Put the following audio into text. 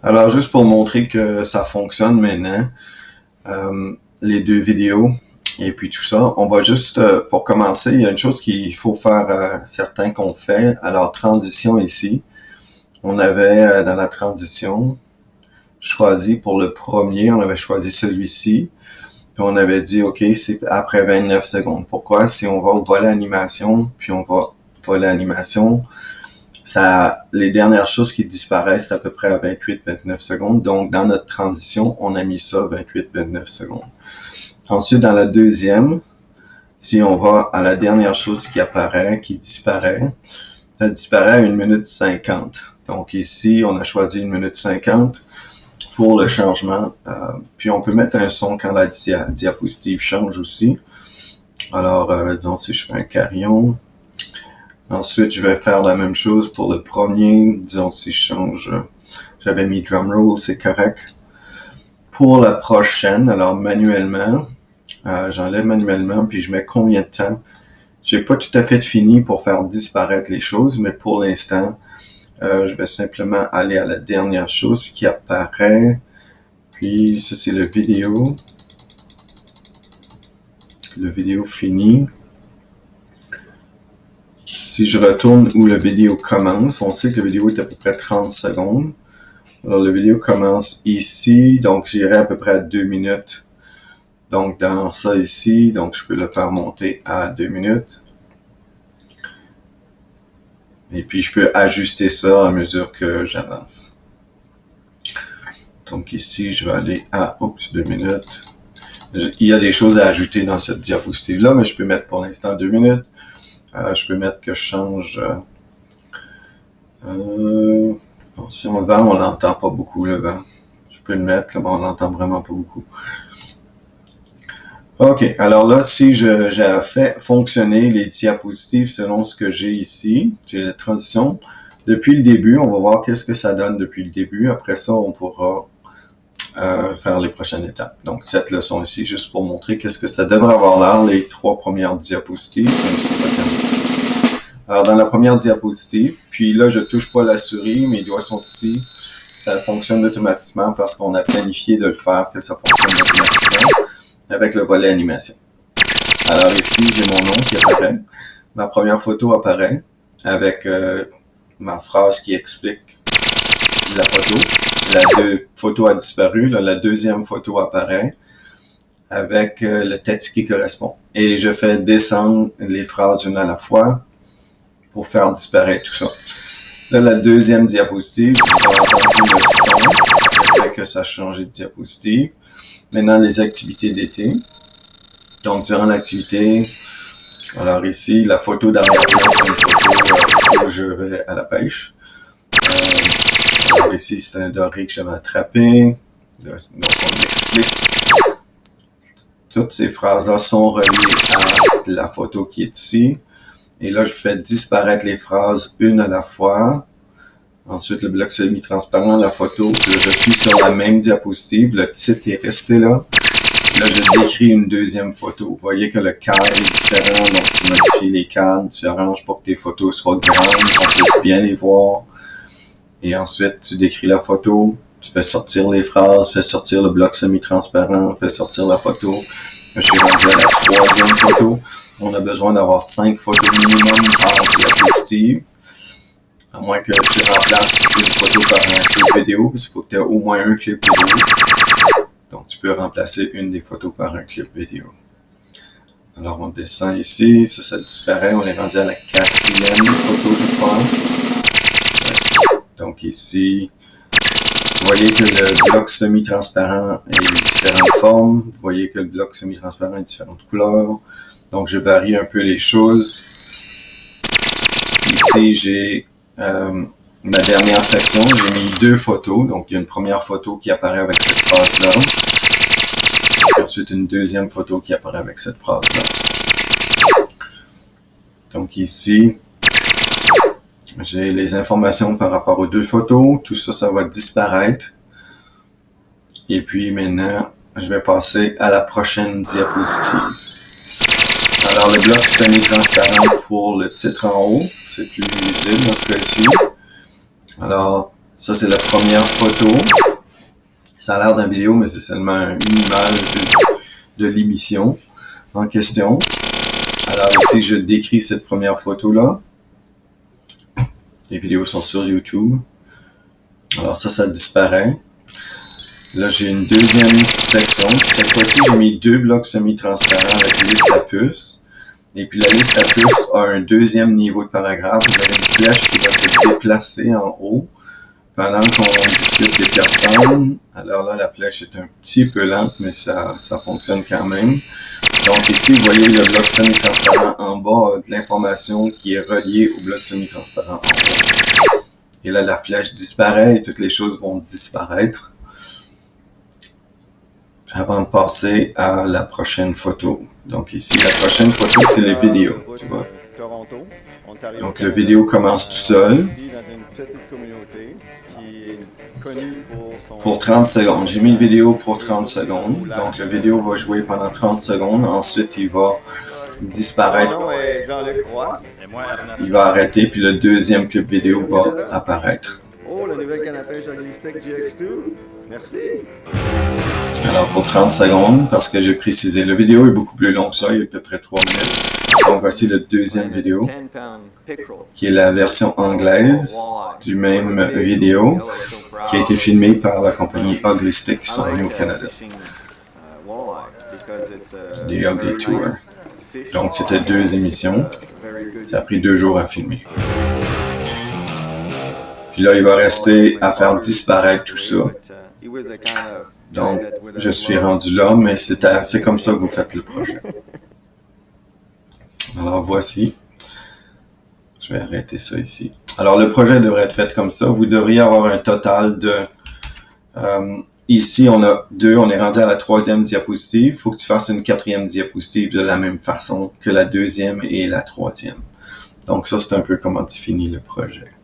Alors, juste pour montrer que ça fonctionne maintenant, les deux vidéos et puis tout ça, on va juste, pour commencer, il y a une chose qu'il faut faire certain qu'on fait. Alors, transition ici. On avait dans la transition choisi pour le premier, on avait choisi celui-ci. Puis on avait dit, OK, c'est après 29 secondes. Pourquoi? Si on va au volet animation, puis on va au volet animation, ça, les dernières choses qui disparaissent c'est à peu près à 28-29 secondes. Donc, dans notre transition, on a mis ça 28-29 secondes. Ensuite, dans la deuxième, si on va à la dernière chose qui apparaît, qui disparaît, ça disparaît à 1 minute 50. Donc ici, on a choisi 1 minute 50 pour le changement. Puis on peut mettre un son quand la diapositive change aussi. Alors, disons si je fais un carillon. Ensuite, je vais faire la même chose pour le premier. Disons si je change, j'avais mis drum roll, c'est correct. Pour la prochaine, alors manuellement, j'enlève manuellement, puis je mets combien de temps. J'ai pas tout à fait fini pour faire disparaître les choses, mais pour l'instant, je vais simplement aller à la dernière chose qui apparaît. Puis, ça, c'est le vidéo. Le vidéo fini. Si je retourne où le vidéo commence, on sait que la vidéo est à peu près 30 secondes. Alors, la vidéo commence ici, donc j'irai à peu près à 2 minutes. Donc, dans ça ici, donc je peux le faire monter à 2 minutes. Et puis, je peux ajuster ça à mesure que j'avance. Donc ici, je vais aller à, 2 minutes. Il y a des choses à ajouter dans cette diapositive-là, mais je peux mettre pour l'instant 2 minutes. Je peux mettre que je change... si on vent, on n'entend pas beaucoup le vent. Je peux le mettre, là, mais on n'entend vraiment pas beaucoup. OK, alors là, si j'ai fait fonctionner les diapositives selon ce que j'ai ici, j'ai la transition. Depuis le début, on va voir qu'est-ce que ça donne depuis le début. Après ça, on pourra faire les prochaines étapes. Donc, cette leçon ici, juste pour montrer qu'est-ce que ça devrait avoir l'air, les 3 premières diapositives, même si c'est pas terminé. Alors, dans la première diapositive, puis là, je touche pas la souris, mes doigts sont ici. Ça fonctionne automatiquement parce qu'on a planifié de le faire, que ça fonctionne automatiquement avec le volet animation. Alors ici, j'ai mon nom qui apparaît. Ma première photo apparaît avec ma phrase qui explique la photo. La photo a disparu. Là, la deuxième photo apparaît avec le texte qui correspond. Et je fais descendre les phrases une à la fois pour faire disparaître tout ça. Là, la deuxième diapositive, vous avez entendu le son qui fait que ça a changé de diapositive. Maintenant, les activités d'été. Donc, durant l'activité, alors ici, la photo d'arrière-plan, c'est une photo où je vais à la pêche. Alors ici, c'est un doré que j'avais attrapé. Donc, on explique. Toutes ces phrases-là sont reliées à la photo qui est ici. Et là, je fais disparaître les phrases une à la fois. Ensuite, le bloc semi-transparent, la photo. Là, je suis sur la même diapositive. Le titre est resté là. Là, je décris une deuxième photo. Vous voyez que le cadre est différent. Donc, tu modifies les cadres. Tu arranges pour que tes photos soient grandes, qu'on puisse bien les voir. Et ensuite, tu décris la photo. Tu fais sortir les phrases, fais sortir le bloc semi-transparent, fais sortir la photo. Je suis rendu à la troisième photo. On a besoin d'avoir 5 photos minimum par diapositive. À moins que tu remplaces une photo par un clip vidéo, parce qu'il faut que tu aies au moins un clip vidéo. Donc, tu peux remplacer une des photos par un clip vidéo. Alors, on descend ici, ça disparaît. On est rendu à la 4e photo, je crois. Donc, ici, vous voyez que le bloc semi-transparent est de différentes formes. Vous voyez que le bloc semi-transparent est de différentes couleurs. Donc, je varie un peu les choses. Ici, j'ai ma dernière section, j'ai mis 2 photos. Donc, il y a une première photo qui apparaît avec cette phrase-là. Ensuite, une deuxième photo qui apparaît avec cette phrase-là. Donc, ici, j'ai les informations par rapport aux 2 photos. Tout ça, ça va disparaître. Et puis, maintenant, je vais passer à la prochaine diapositive. Alors, le bloc semi-transparent pour le titre en haut, c'est plus visible dans ce cas-ci. Alors, Ça, c'est la première photo. Ça a l'air d'une vidéo, mais c'est seulement une image de l'émission en question. Alors ici, je décris cette première photo-là. Les vidéos sont sur YouTube. Alors ça disparaît. Là, j'ai une deuxième section. Cette fois-ci, j'ai mis 2 blocs semi-transparents avec liste à puce. Et puis la liste à puce a un deuxième niveau de paragraphe. Vous avez une flèche qui va se déplacer en haut pendant qu'on discute des personnes. Alors là, la flèche est un petit peu lente, mais ça fonctionne quand même. Donc ici, vous voyez le bloc semi-transparent en bas de l'information qui est reliée au bloc semi-transparent en haut. Et là, la flèche disparaît et toutes les choses vont disparaître avant de passer à la prochaine photo. Donc ici, la prochaine photo, c'est les vidéos. Tu vois. Donc la vidéo commence tout seul. Pour 30 secondes. J'ai mis une vidéo pour 30 secondes. Donc la vidéo va jouer pendant 30 secondes. Ensuite, il va disparaître. Il va arrêter, puis le deuxième clip vidéo va apparaître. Oh, le nouvel canne à pêche Ugly GX2. Merci. Alors pour 30 secondes, parce que j'ai précisé, la vidéo est beaucoup plus longue que ça, il y a à peu près 3 minutes. Donc voici la deuxième vidéo, qui est la version anglaise du même vidéo, qui a été filmée par la compagnie Ugly Stik qui sont venus au Canada. Les Ugly Tour. Donc c'était 2 émissions. Ça a pris 2 jours à filmer. Puis là, il va rester à faire disparaître tout ça. Donc, je suis rendu là, mais c'est comme ça que vous faites le projet. Alors, voici. Je vais arrêter ça ici. Alors, le projet devrait être fait comme ça. Vous devriez avoir un total de... ici, on a 2. On est rendu à la 3e diapositive. Il faut que tu fasses une 4e diapositive de la même façon que la 2e et la 3e. Donc, ça, c'est un peu comment tu finis le projet.